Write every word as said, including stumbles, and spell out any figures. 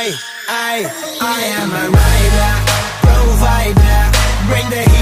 I, I, I am a rider, provider, bring the